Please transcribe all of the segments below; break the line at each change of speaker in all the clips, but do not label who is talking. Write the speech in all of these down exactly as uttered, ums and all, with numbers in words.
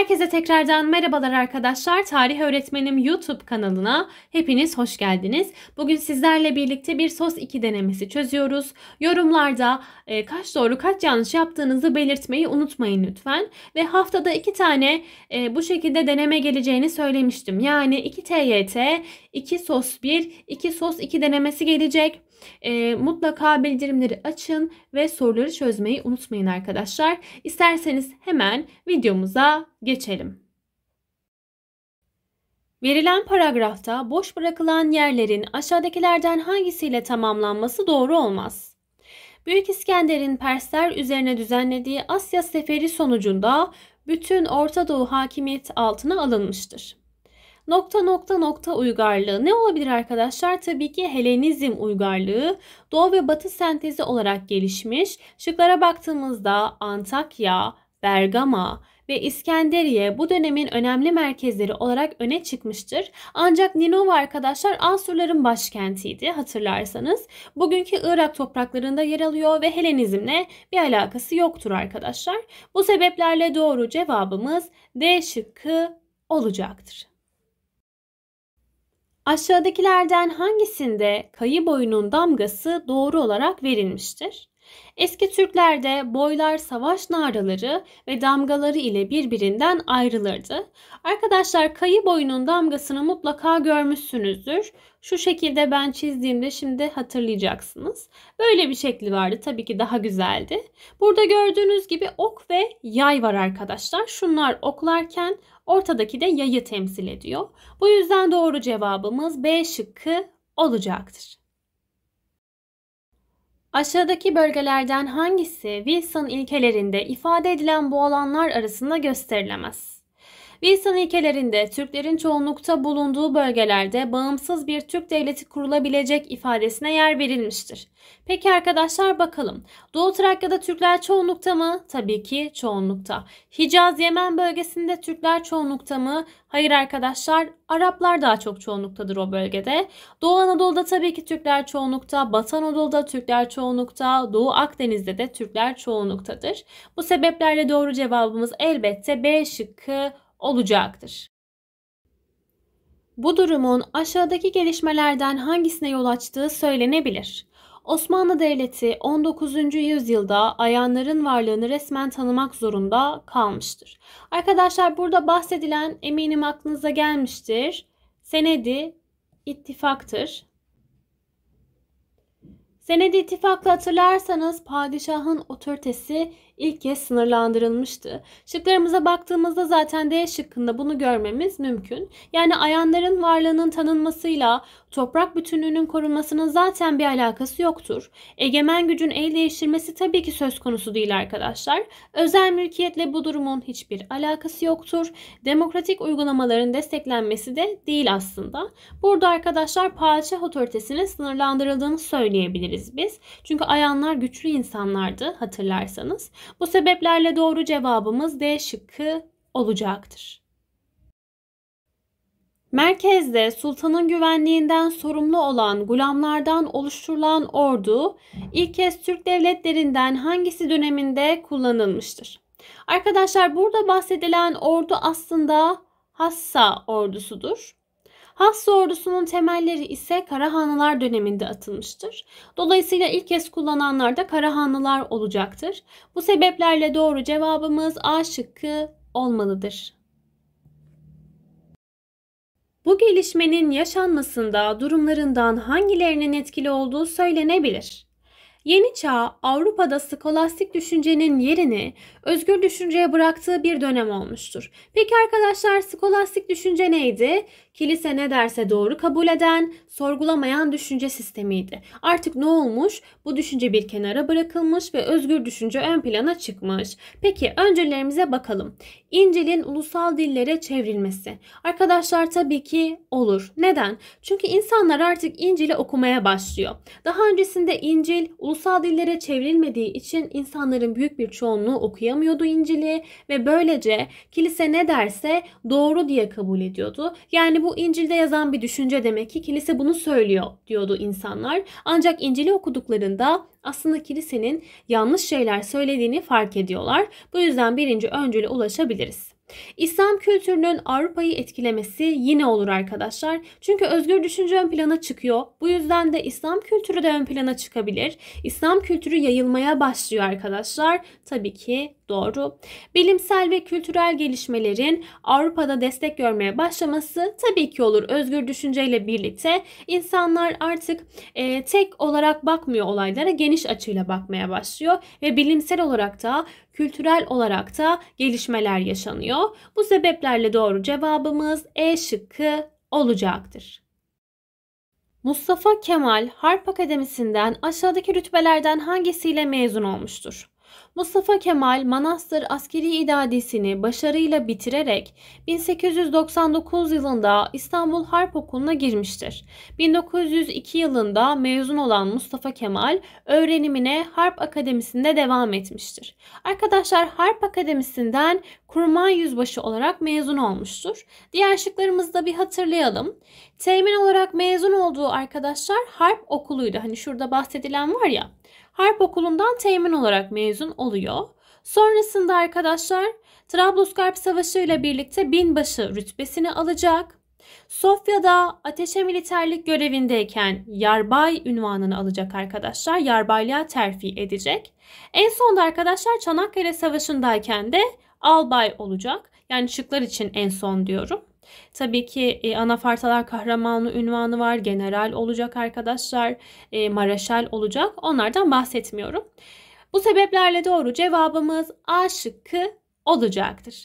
Herkese tekrardan merhabalar arkadaşlar. Tarih Öğretmenim YouTube kanalına hepiniz hoş geldiniz. Bugün sizlerle birlikte bir S O S iki denemesi çözüyoruz. Yorumlarda e, kaç doğru kaç yanlış yaptığınızı belirtmeyi unutmayın lütfen. Ve haftada iki tane e, bu şekilde deneme geleceğini söylemiştim. Yani iki T Y T, iki S O S bir, iki S O S iki denemesi gelecek. E, mutlaka bildirimleri açın ve soruları çözmeyi unutmayın arkadaşlar. İsterseniz hemen videomuza geçelim. Verilen paragrafta boş bırakılan yerlerin aşağıdakilerden hangisiyle tamamlanması doğru olmaz? Büyük İskender'in Persler üzerine düzenlediği Asya seferi sonucunda bütün Orta Doğu hakimiyeti altına alınmıştır. Nokta nokta nokta uygarlığı ne olabilir arkadaşlar? Tabii ki Helenizm uygarlığı Doğu ve Batı sentezi olarak gelişmiş. Şıklara baktığımızda Antakya, Bergama ve İskenderiye bu dönemin önemli merkezleri olarak öne çıkmıştır. Ancak Ninova arkadaşlar Asurların başkentiydi hatırlarsanız. Bugünkü Irak topraklarında yer alıyor ve Helenizmle bir alakası yoktur arkadaşlar. Bu sebeplerle doğru cevabımız D şıkkı olacaktır. Aşağıdakilerden hangisinde kayı boyunun damgası doğru olarak verilmiştir? Eski Türklerde boylar savaş naraları ve damgaları ile birbirinden ayrılırdı. Arkadaşlar kayı boyunun damgasını mutlaka görmüşsünüzdür. Şu şekilde ben çizdiğimde şimdi hatırlayacaksınız. Böyle bir şekli vardı. Tabii ki daha güzeldi. Burada gördüğünüz gibi ok ve yay var arkadaşlar. Şunlar oklarken ortadaki de yayı temsil ediyor. Bu yüzden doğru cevabımız B şıkkı olacaktır. Aşağıdaki bölgelerden hangisi Wilson ilkelerinde ifade edilen bu alanlar arasında gösterilemez? Wilson ilkelerinde Türklerin çoğunlukta bulunduğu bölgelerde bağımsız bir Türk devleti kurulabilecek ifadesine yer verilmiştir. Peki arkadaşlar bakalım. Doğu Trakya'da Türkler çoğunlukta mı? Tabii ki çoğunlukta. Hicaz, Yemen bölgesinde Türkler çoğunlukta mı? Hayır arkadaşlar. Araplar daha çok çoğunluktadır o bölgede. Doğu Anadolu'da tabii ki Türkler çoğunlukta. Batı Anadolu'da Türkler çoğunlukta. Doğu Akdeniz'de de Türkler çoğunluktadır. Bu sebeplerle doğru cevabımız elbette B şıkkı olacaktır. Bu durumun aşağıdaki gelişmelerden hangisine yol açtığı söylenebilir. Osmanlı Devleti on dokuzuncu yüzyılda ayanların varlığını resmen tanımak zorunda kalmıştır. Arkadaşlar burada bahsedilen eminim aklınıza gelmiştir. Senedi ittifaktır. Senedi ittifakla hatırlarsanız padişahın otoritesi ilk kez sınırlandırılmıştı. Şıklarımıza baktığımızda zaten D şıkkında bunu görmemiz mümkün. Yani ayanların varlığının tanınmasıyla toprak bütünlüğünün korunmasının zaten bir alakası yoktur. Egemen gücün el değiştirmesi tabii ki söz konusu değil arkadaşlar. Özel mülkiyetle bu durumun hiçbir alakası yoktur. Demokratik uygulamaların desteklenmesi de değil aslında. Burada arkadaşlar padişah otoritesinin sınırlandırıldığını söyleyebiliriz biz. Çünkü ayanlar güçlü insanlardı hatırlarsanız. Bu sebeplerle doğru cevabımız D şıkkı olacaktır. Merkezde sultanın güvenliğinden sorumlu olan gulamlardan oluşturulan ordu ilk kez Türk devletlerinden hangisi döneminde kullanılmıştır? Arkadaşlar burada bahsedilen ordu aslında Hassa ordusudur. Hassa ordusunun temelleri ise Karahanlılar döneminde atılmıştır. Dolayısıyla ilk kez kullananlar da Karahanlılar olacaktır. Bu sebeplerle doğru cevabımız A şıkkı olmalıdır. Bu gelişmenin yaşanmasında durumlarından hangilerinin etkili olduğu söylenebilir. Yeni Çağ, Avrupa'da skolastik düşüncenin yerini özgür düşünceye bıraktığı bir dönem olmuştur. Peki arkadaşlar skolastik düşünce neydi? Kilise ne derse doğru kabul eden, sorgulamayan düşünce sistemiydi. Artık ne olmuş? Bu düşünce bir kenara bırakılmış ve özgür düşünce ön plana çıkmış. Peki öncelerimize bakalım. İncil'in ulusal dillere çevrilmesi. Arkadaşlar tabii ki olur. Neden? Çünkü insanlar artık İncil'i okumaya başlıyor. Daha öncesinde İncil ulusal dillere çevrilmediği için insanların büyük bir çoğunluğu okuyamıyordu İncil'i ve böylece kilise ne derse doğru diye kabul ediyordu. Yani bu İncil'de yazan bir düşünce demek ki kilise bunu söylüyor diyordu insanlar. Ancak İncil'i okuduklarında aslında kilisenin yanlış şeyler söylediğini fark ediyorlar. Bu yüzden birinci öncüle ulaşabiliriz. İslam kültürünün Avrupa'yı etkilemesi yine olur arkadaşlar. Çünkü özgür düşünce ön plana çıkıyor. Bu yüzden de İslam kültürü de ön plana çıkabilir. İslam kültürü yayılmaya başlıyor arkadaşlar. Tabii ki doğru. Bilimsel ve kültürel gelişmelerin Avrupa'da destek görmeye başlaması tabii ki olur. Özgür düşünceyle birlikte insanlar artık e, tek olarak bakmıyor olaylara, geniş açıyla bakmaya başlıyor ve bilimsel olarak da kültürel olarak da gelişmeler yaşanıyor. Bu sebeplerle doğru cevabımız E şıkkı olacaktır. Mustafa Kemal Harp Akademisi'nden aşağıdaki rütbelerden hangisiyle mezun olmuştur? Mustafa Kemal Manastır Askeri İdadisi'ni başarıyla bitirerek bin sekiz yüz doksan dokuz yılında İstanbul Harp Okulu'na girmiştir. bin dokuz yüz iki yılında mezun olan Mustafa Kemal öğrenimine Harp Akademisi'nde devam etmiştir. Arkadaşlar Harp Akademisi'nden kurmay yüzbaşı olarak mezun olmuştur. Diğer şıklarımızı da bir hatırlayalım. Teğmen olarak mezun olduğu arkadaşlar Harp Okulu'ydu. Hani şurada bahsedilen var ya. Harp Okulu'ndan teğmen olarak mezun oluyor. Sonrasında arkadaşlar Trablusgarp Savaşı ile birlikte binbaşı rütbesini alacak. Sofya'da ateşe militerlik görevindeyken yarbay unvanını alacak arkadaşlar. Yarbaylığa terfi edecek. En sonunda arkadaşlar Çanakkale Savaşı'ndayken de albay olacak. Yani şıklar için en son diyorum. Tabii ki e, Anafartalar Kahramanı unvanı var. General olacak arkadaşlar. E, Mareşal olacak. Onlardan bahsetmiyorum. Bu sebeplerle doğru cevabımız A şıkkı olacaktır.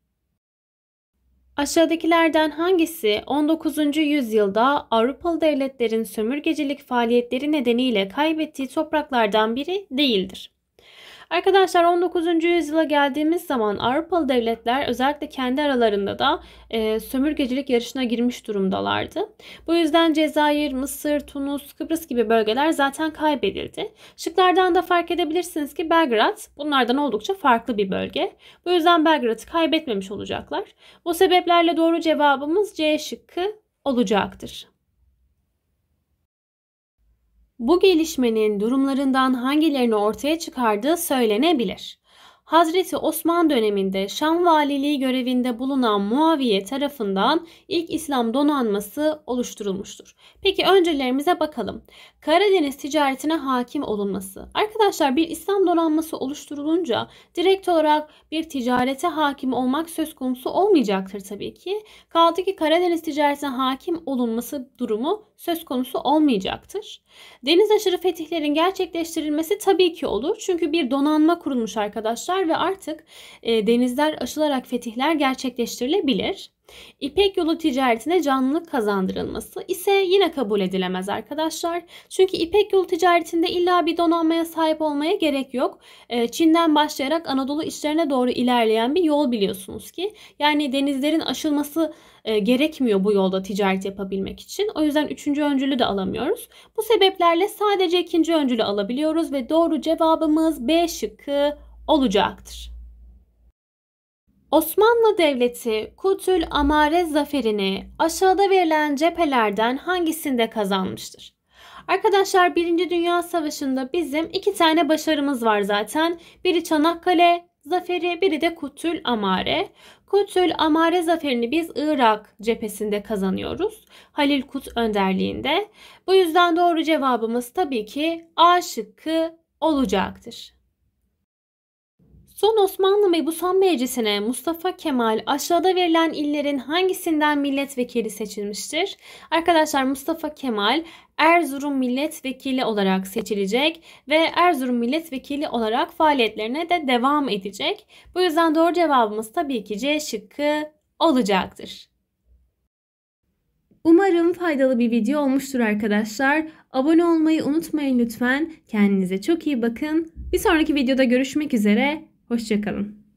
Aşağıdakilerden hangisi on dokuzuncu yüzyılda Avrupalı devletlerin sömürgecilik faaliyetleri nedeniyle kaybettiği topraklardan biri değildir? Arkadaşlar on dokuzuncu yüzyıla geldiğimiz zaman Avrupalı devletler özellikle kendi aralarında da e, sömürgecilik yarışına girmiş durumdalardı. Bu yüzden Cezayir, Mısır, Tunus, Kıbrıs gibi bölgeler zaten kaybedildi. Şıklardan da fark edebilirsiniz ki Belgrad bunlardan oldukça farklı bir bölge. Bu yüzden Belgrad'ı kaybetmemiş olacaklar. Bu sebeplerle doğru cevabımız C şıkkı olacaktır. Bu gelişmenin durumlarından hangilerini ortaya çıkardığı söylenebilir. Hazreti Osman döneminde Şam valiliği görevinde bulunan Muaviye tarafından ilk İslam donanması oluşturulmuştur. Peki öncelerimize bakalım. Karadeniz ticaretine hakim olunması. Arkadaşlar bir İslam donanması oluşturulunca direkt olarak bir ticarete hakim olmak söz konusu olmayacaktır tabii ki. Kaldı ki Karadeniz ticaretine hakim olunması durumu söz konusu olmayacaktır. Deniz aşırı fetihlerin gerçekleştirilmesi tabii ki olur. Çünkü bir donanma kurulmuş arkadaşlar ve artık e, denizler aşılarak fetihler gerçekleştirilebilir. İpek yolu ticaretine canlılık kazandırılması ise yine kabul edilemez arkadaşlar. Çünkü İpek yolu ticaretinde illa bir donanmaya sahip olmaya gerek yok. Çin'den başlayarak Anadolu içlerine doğru ilerleyen bir yol biliyorsunuz ki. Yani denizlerin aşılması gerekmiyor bu yolda ticaret yapabilmek için. O yüzden üçüncü öncülü de alamıyoruz. Bu sebeplerle sadece ikinci öncülü alabiliyoruz ve doğru cevabımız B şıkkı olacaktır. Osmanlı Devleti Kutül Amare zaferini aşağıda verilen cephelerden hangisinde kazanmıştır? Arkadaşlar Birinci Dünya Savaşı'nda bizim iki tane başarımız var zaten. Biri Çanakkale zaferi, biri de Kutül Amare. Kutül Amare zaferini biz Irak cephesinde kazanıyoruz. Halil Kut önderliğinde. Bu yüzden doğru cevabımız tabii ki A şıkkı olacaktır. Son Osmanlı Mebusan Meclisi'ne Mustafa Kemal aşağıda verilen illerin hangisinden milletvekili seçilmiştir? Arkadaşlar Mustafa Kemal Erzurum milletvekili olarak seçilecek ve Erzurum milletvekili olarak faaliyetlerine de devam edecek. Bu yüzden doğru cevabımız tabii ki C şıkkı olacaktır. Umarım faydalı bir video olmuştur arkadaşlar. Abone olmayı unutmayın lütfen. Kendinize çok iyi bakın. Bir sonraki videoda görüşmek üzere. Hoşça kalın.